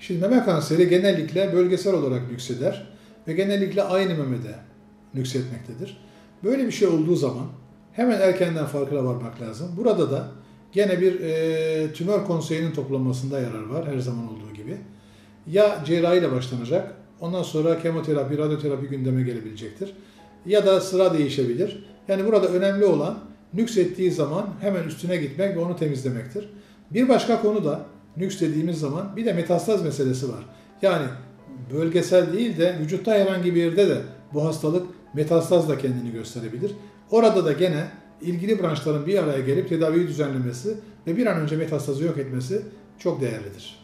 Şimdi meme kanseri genellikle bölgesel olarak nükseder ve genellikle aynı memede nüksetmektedir. Böyle bir şey olduğu zaman hemen erkenden farkına varmak lazım. Burada da gene bir tümör konseyinin toplanmasında yarar var her zaman olduğu gibi. Ya cerrahiyle başlanacak, ondan sonra kemoterapi, radyoterapi gündeme gelebilecektir. Ya da sıra değişebilir. Yani burada önemli olan nüksettiği zaman hemen üstüne gitmek ve onu temizlemektir. Bir başka konu da nüks dediğimiz zaman bir de metastaz meselesi var. Yani bölgesel değil de vücutta herhangi bir yerde de bu hastalık metastazla kendini gösterebilir. Orada da gene ilgili branşların bir araya gelip tedaviyi düzenlemesi ve bir an önce metastazı yok etmesi çok değerlidir.